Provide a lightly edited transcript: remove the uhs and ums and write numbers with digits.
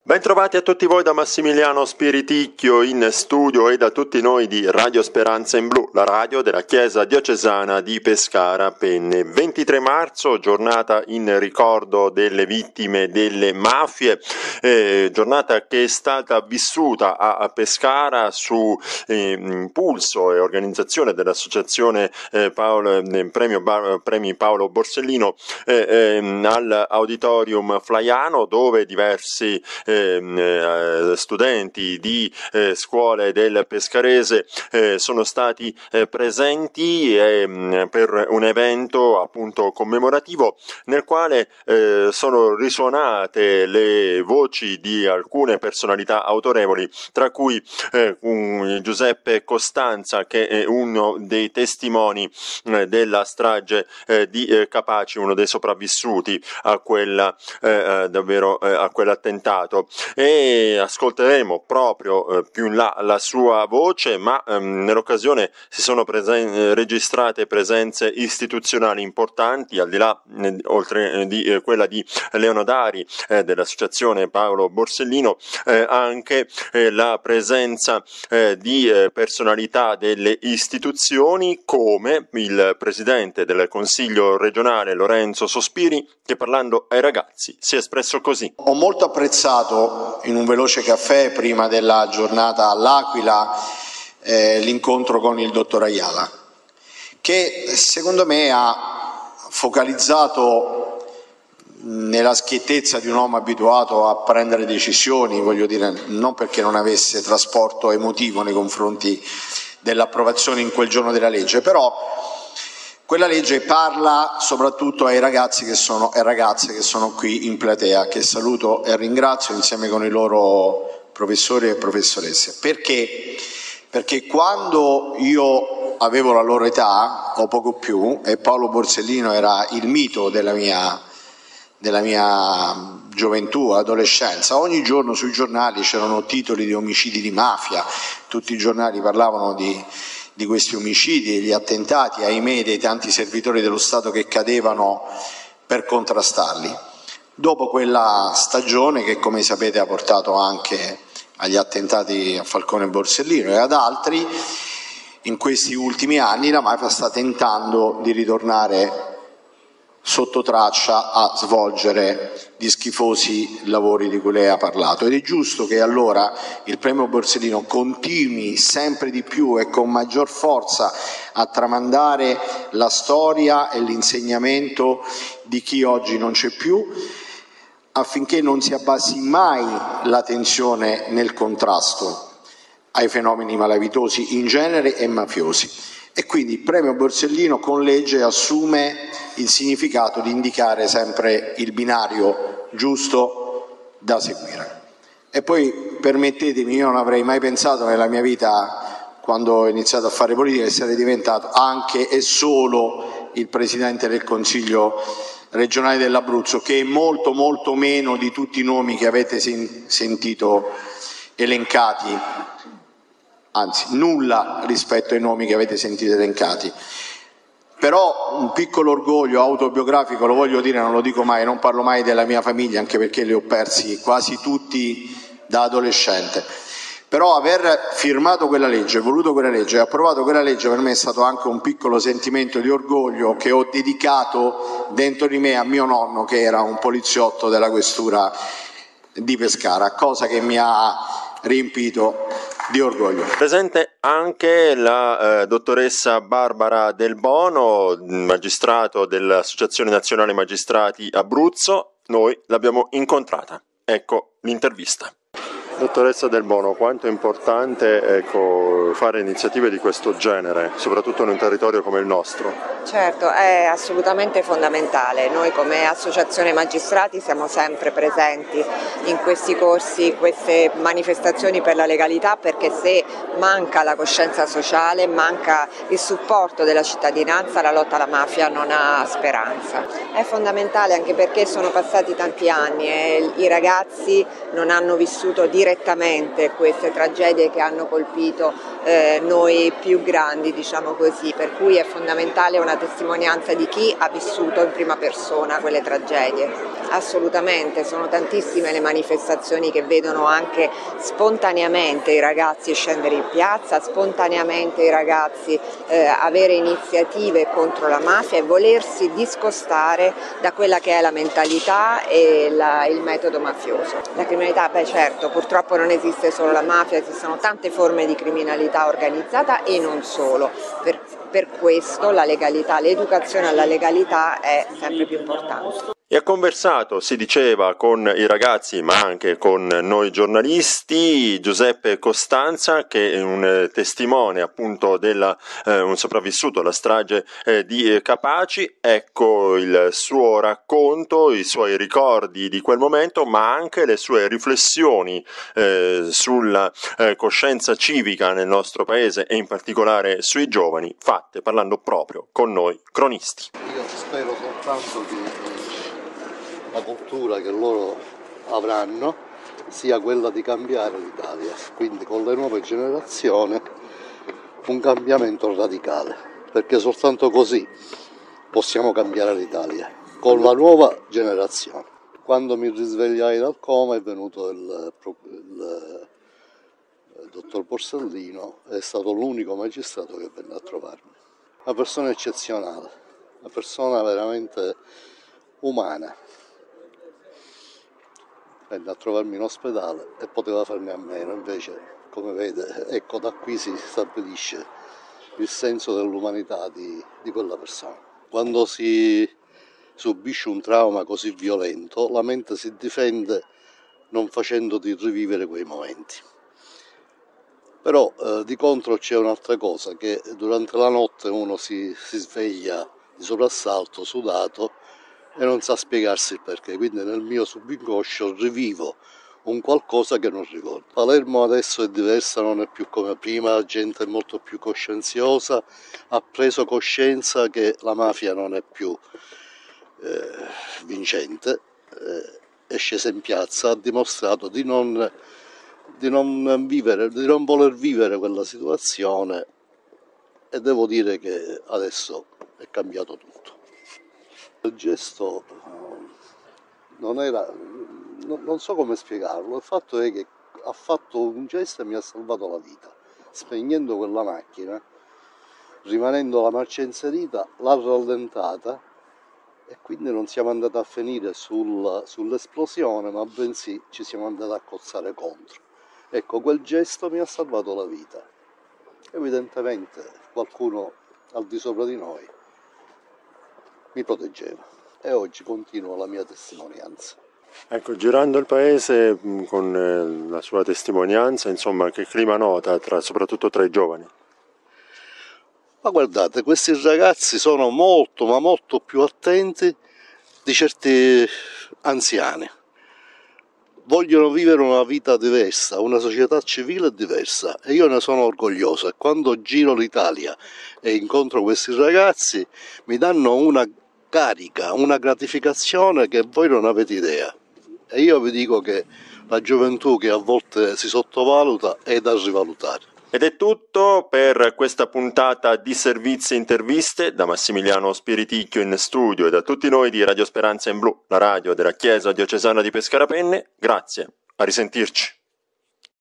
Bentrovati a tutti voi da Massimiliano Spiriticchio in studio e da tutti noi di Radio Speranza in Blu, la radio della Chiesa Diocesana di Pescara Penne. 23 marzo, giornata in ricordo delle vittime delle mafie, giornata che è stata vissuta a Pescara su impulso e organizzazione dell'associazione Premi Paolo Borsellino all'Auditorium Flaiano, dove diversi studenti di scuole del Pescarese sono stati presenti per un evento appunto commemorativo nel quale sono risuonate le voci di alcune personalità autorevoli, tra cui Giuseppe Costanza, che è uno dei testimoni della strage di Capaci, uno dei sopravvissuti a quell'attentato, e ascolteremo proprio più in là la sua voce, ma nell'occasione si sono registrate presenze istituzionali importanti, al di là oltre di quella di Leono Dari dell'associazione Paolo Borsellino, anche la presenza di personalità delle istituzioni come il presidente del Consiglio regionale Lorenzo Sospiri, che parlando ai ragazzi si è espresso così. Ho molto apprezzato in un veloce caffè prima della giornata all'Aquila l'incontro con il dottor Ayala, che secondo me ha focalizzato nella schiettezza di un uomo abituato a prendere decisioni, voglio dire, non perché non avesse trasporto emotivo nei confronti dell'approvazione in quel giorno della legge, però quella legge parla soprattutto ai ragazzi e ragazze che sono qui in platea, che saluto e ringrazio insieme con i loro professori e professoresse. Perché? Perché quando io avevo la loro età, o poco più, e Paolo Borsellino era il mito della mia gioventù, adolescenza, ogni giorno sui giornali c'erano titoli di omicidi di mafia, tutti i giornali parlavano di questi omicidi, degli attentati, ahimè, dei tanti servitori dello Stato che cadevano per contrastarli. Dopo quella stagione che, come sapete, ha portato anche agli attentati a Falcone e Borsellino e ad altri, in questi ultimi anni la mafia sta tentando di ritornare sotto traccia a svolgere gli schifosi lavori di cui lei ha parlato, ed è giusto che allora il premio Borsellino continui sempre di più e con maggior forza a tramandare la storia e l'insegnamento di chi oggi non c'è più, affinché non si abbassi mai la tensione nel contrasto ai fenomeni malavitosi in genere e mafiosi. E quindi il premio Borsellino con legge assume il significato di indicare sempre il binario giusto da seguire. E poi permettetemi, io non avrei mai pensato nella mia vita, quando ho iniziato a fare politica, di essere diventato anche e solo il Presidente del Consiglio regionale dell'Abruzzo, che è molto molto meno di tutti i nomi che avete sentito elencati, anzi nulla rispetto ai nomi che avete sentito elencati. Però un piccolo orgoglio autobiografico lo voglio dire, non lo dico mai, non parlo mai della mia famiglia, anche perché li ho persi quasi tutti da adolescente. Però aver firmato quella legge, voluto quella legge e approvato quella legge, per me è stato anche un piccolo sentimento di orgoglio che ho dedicato dentro di me a mio nonno, che era un poliziotto della questura di Pescara, cosa che mi ha riempito di orgoglio. Presente anche la dottoressa Barbara Del Bono, magistrato dell'Associazione Nazionale Magistrati Abruzzo. Noi l'abbiamo incontrata. Ecco l'intervista. Dottoressa Del Bono, quanto è importante fare iniziative di questo genere, soprattutto in un territorio come il nostro? Certo, è assolutamente fondamentale. Noi come Associazione Magistrati siamo sempre presenti in questi corsi, queste manifestazioni per la legalità, perché se manca la coscienza sociale, manca il supporto della cittadinanza, la lotta alla mafia non ha speranza. È fondamentale anche perché sono passati tanti anni e i ragazzi non hanno vissuto direttamente direttamente queste tragedie che hanno colpito noi più grandi, diciamo così, per cui è fondamentale una testimonianza di chi ha vissuto in prima persona quelle tragedie. Assolutamente, sono tantissime le manifestazioni che vedono anche spontaneamente i ragazzi scendere in piazza, spontaneamente i ragazzi avere iniziative contro la mafia e volersi discostare da quella che è la mentalità e il metodo mafioso. La criminalità, certo, purtroppo non esiste solo la mafia, esistono tante forme di criminalità organizzata e non solo. Per questo la legalità, l'educazione alla legalità è sempre più importante. E ha conversato, si diceva, con i ragazzi ma anche con noi giornalisti, Giuseppe Costanza, che è un testimone appunto un sopravvissuto alla strage di Capaci. Ecco il suo racconto, i suoi ricordi di quel momento, ma anche le sue riflessioni sulla coscienza civica nel nostro paese e in particolare sui giovani, fatte parlando proprio con noi cronisti. Io spero soltanto che la cultura che loro avranno sia quella di cambiare l'Italia, quindi con le nuove generazioni un cambiamento radicale, perché soltanto così possiamo cambiare l'Italia, con la nuova generazione. Quando mi risvegliai dal coma è venuto il dottor Borsellino, è stato l'unico magistrato che venne a trovarmi. Una persona eccezionale, una persona veramente umana. Venne a trovarmi in ospedale e poteva farne a meno, invece, come vede, ecco, da qui si stabilisce il senso dell'umanità di quella persona. Quando si subisce un trauma così violento, la mente si difende non facendoti rivivere quei momenti. Però di contro c'è un'altra cosa, che durante la notte uno si sveglia di soprassalto, sudato, e non sa spiegarsi il perché, quindi nel mio subinconscio rivivo un qualcosa che non ricordo. Palermo adesso è diversa, non è più come prima, la gente è molto più coscienziosa, ha preso coscienza che la mafia non è più vincente, è scesa in piazza, ha dimostrato di non voler vivere quella situazione, e devo dire che adesso è cambiato tutto. Il gesto non so come spiegarlo, il fatto è che ha fatto un gesto e mi ha salvato la vita, spegnendo quella macchina, rimanendo la marcia inserita, l'ha rallentata e quindi non siamo andati a finire sull'esplosione, ma bensì ci siamo andati a cozzare contro. Ecco, quel gesto mi ha salvato la vita. Evidentemente qualcuno al di sopra di noi mi proteggeva e oggi continuo la mia testimonianza. Ecco, girando il paese con la sua testimonianza, insomma, che clima nota soprattutto tra i giovani? Ma guardate, questi ragazzi sono molto, ma molto più attenti di certi anziani. Vogliono vivere una vita diversa, una società civile diversa, e io ne sono orgoglioso. E quando giro l'Italia e incontro questi ragazzi mi danno una carica, una gratificazione che voi non avete idea. E io vi dico che la gioventù, che a volte si sottovaluta, è da rivalutare. Ed è tutto per questa puntata di Servizi Interviste. Da Massimiliano Spiriticchio in studio e da tutti noi di Radio Speranza in Blu, la radio della Chiesa Diocesana di Pescara Penne. Grazie, a risentirci.